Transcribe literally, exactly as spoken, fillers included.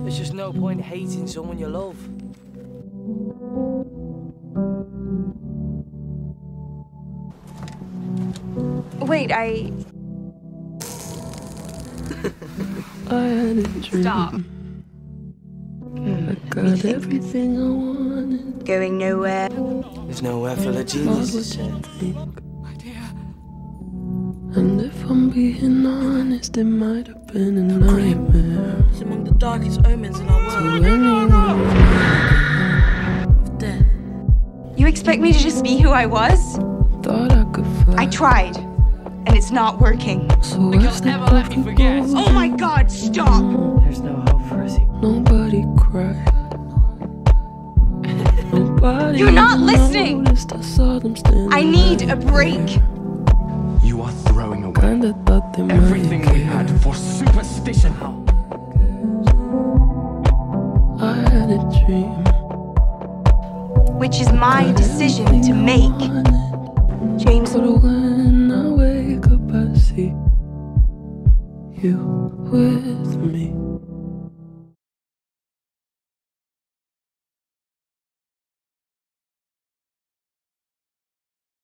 There's just no point hating someone you love. Wait, I... I had a dream. Stop. I got everything I wanted. Going nowhere. There's nowhere for the genius to think. And if I'm being honest, it might have been a nightmare. It's among the darkest omens in our world. To anyone of death. You expect me to just be who I was? Thought I could fly. I tried, and it's not working. So because never let me forget. Oh my God, stop! There's no hope for us. Nobody cried. Nobody You're not listening! I, saw them I need a break. You are throwing away Kinda thought they everything might we had for superstition. I had a dream. Which is my decision to make. James. But when